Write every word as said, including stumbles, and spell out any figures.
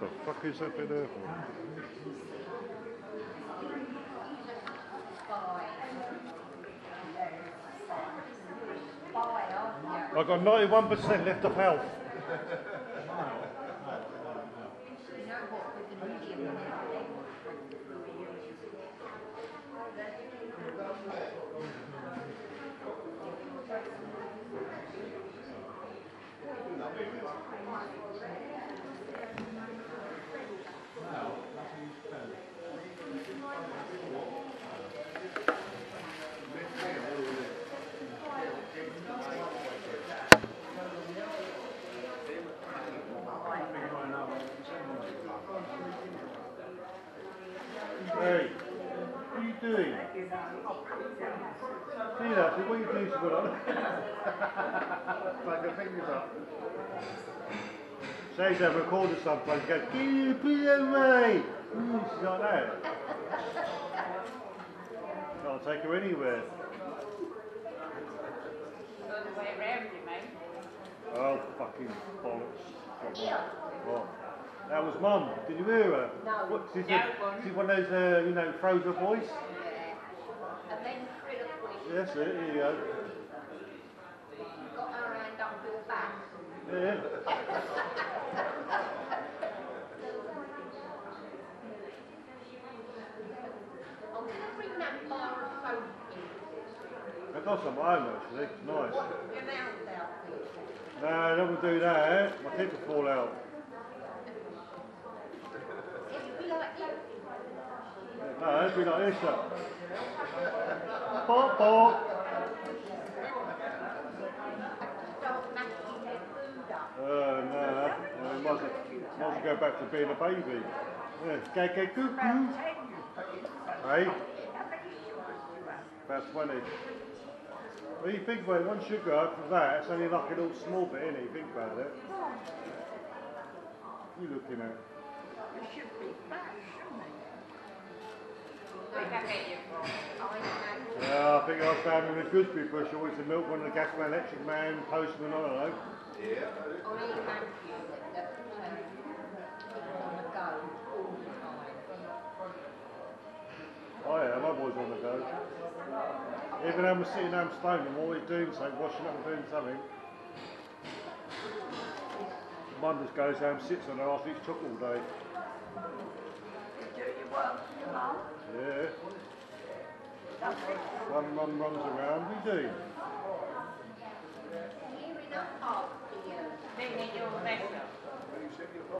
the fuck is that bit there for? I've got ninety-one percent left of health. Hey, what are you doing? See that? What are you doing to put on? Like your fingers up. Say's that recorder sometimes goes, can you put it away? Ooh, she's like that. Can't take her anywhere. Got the way around you, mate. Oh, fucking bollocks. What? That was Mum. Did you hear her? No. What, she's, No, a, she's one of those, uh, you know, throws her voice. Yeah. And then through the voice. Yes, it, here you go. Got her hand up your back. Yeah. I'm going to bring that bar of soap in. I've got some iron actually. It's nice. Your mouth out, please. No, I don't want to do that. My teeth will fall out. It'll be like this. No, it'll be like this. Look. Pop, pop. Start mashing their food up. Oh, no. Well, might, as well, might as well go back to being a baby. Yeah. Go, go, cuckoo. Hey? About twenty. Well, you think about it, one sugar for that, it's only like a little small bit, innit? You think about it. What are you looking at? You should be back, shouldn't you? Where can I get you from? Yeah, I think I was down in the Gooseberry bush, always the milkman, the gas man, electric man, postman, I don't know. Yeah. I thank you that people on the go all the time. Oh yeah, my boy's on the go. Even though I'm sitting home stoned, I'm always doing something, washing up and doing something. Mum just goes home, sits on her ass, eats chocolate all day. You do your work, Mum? Yeah. Lovely. One mum runs around, we do. Here in a park, dear. Then you're better.